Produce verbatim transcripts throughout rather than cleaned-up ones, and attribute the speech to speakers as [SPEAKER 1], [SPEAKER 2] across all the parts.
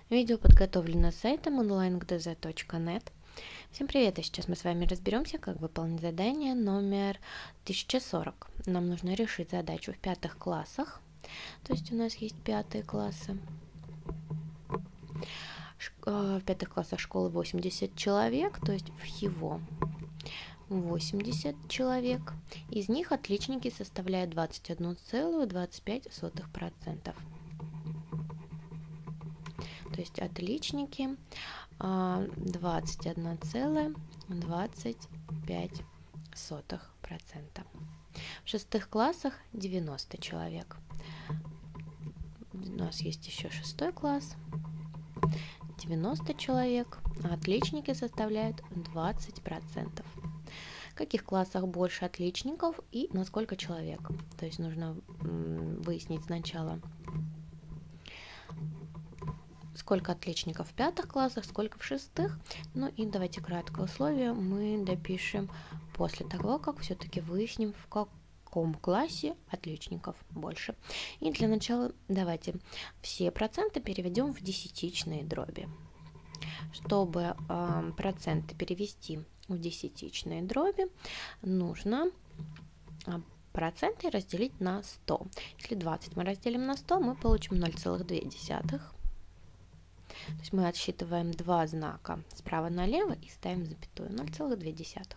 [SPEAKER 1] Видео подготовлено сайтом онлайн точка гэ зэ точка нет. Всем привет! И сейчас мы с вами разберемся, как выполнить задание номер тысяча сорок. Нам нужно решить задачу в пятых классах. То есть у нас есть пятые классы. В пятых классах школы восемьдесят человек, то есть в ХИВО восемьдесят человек. Из них отличники составляют двадцать одна целая двадцать пять сотых процента. То есть отличники двадцать одна целая двадцать пять сотых процента. В шестых классах девяносто человек. У нас есть еще шестой класс. девяносто человек, а отличники составляют двадцать процентов. В каких классах больше отличников и на сколько человек? То есть нужно выяснить сначала, сколько отличников в пятых классах, сколько в шестых. Ну и давайте краткое условие мы допишем после того, как все-таки выясним, в каком классе отличников больше. И для начала давайте все проценты переведем в десятичные дроби. Чтобы э, проценты перевести в десятичные дроби, нужно э, проценты разделить на сто. Если двадцать мы разделим на сто, мы получим ноль целых две десятых. То есть мы отсчитываем два знака справа налево и ставим запятую. ноль целых две десятых.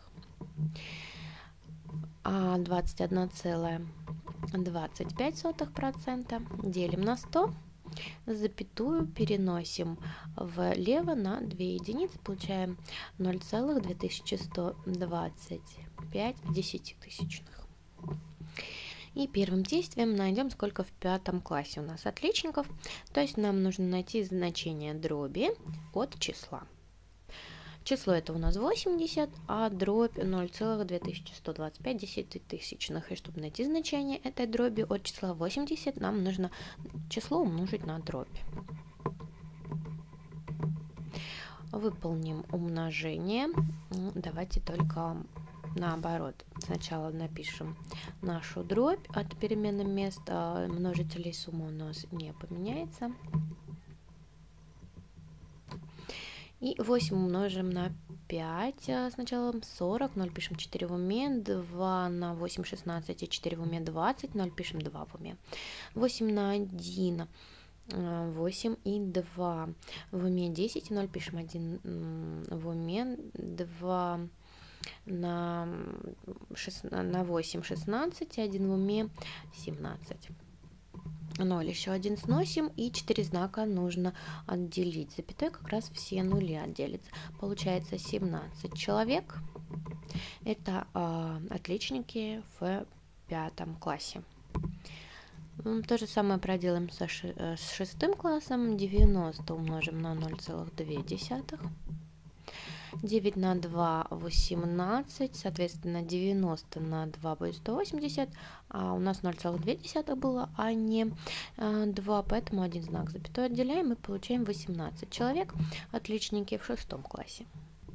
[SPEAKER 1] А двадцать одна целая двадцать пять сотых процента делим на сто. Запятую переносим влево на две единицы. Получаем ноль целых две тысячи сто двадцать пять десятитысячных. И первым действием найдем, сколько в пятом классе у нас отличников. То есть нам нужно найти значение дроби от числа. Число это у нас восемьдесят, а дробь ноль целых две тысячи сто двадцать пять десятитысячных. И чтобы найти значение этой дроби от числа восемьдесят, нам нужно число умножить на дробь. Выполним умножение. Давайте только наоборот. Сначала напишем нашу дробь от переменных мест множителей, сумма у нас не поменяется. И восемь умножим на пять. Сначала сорок, ноль пишем четыре в уме, два на восемь шестнадцать и четыре в уме двадцать, ноль пишем два в уме. восемь на один восемь и два в уме десять, ноль пишем один в уме, два на восемь шестнадцать и один в уме семнадцать. ноль еще один сносим, и четыре знака нужно отделить. Запятой как раз все нули отделится. Получается семнадцать человек. Это э, отличники в пятом классе. То же самое проделаем со ши э, с шестым классом. девяносто умножим на ноль целых две десятых. девять на два восемнадцать, соответственно девяносто на два будет сто восемьдесят, а у нас ноль целых две десятых было, а не два, поэтому один знак запятой отделяем и получаем восемнадцать человек, отличники в шестом классе.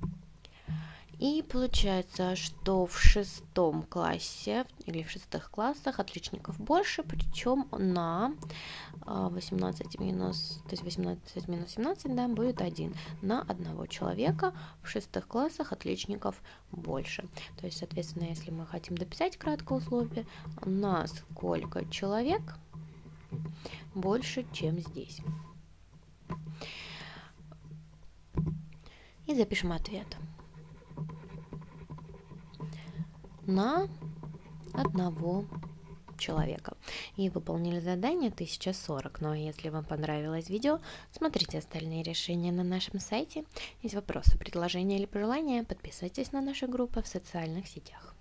[SPEAKER 1] И получается, что в шестом классе или в шестых классах отличников больше, причем на восемнадцать минус, то есть восемнадцать минус семнадцать, да, будет один. На одного человека в шестых классах отличников больше. То есть, соответственно, если мы хотим дописать краткое условие, на сколько человек больше, чем здесь. И запишем ответ. На одного человека. И выполнили задание тысяча сорок. Ну а если вам понравилось видео, смотрите остальные решения на нашем сайте. Есть вопросы, предложения или пожелания, подписывайтесь на наши группы в социальных сетях.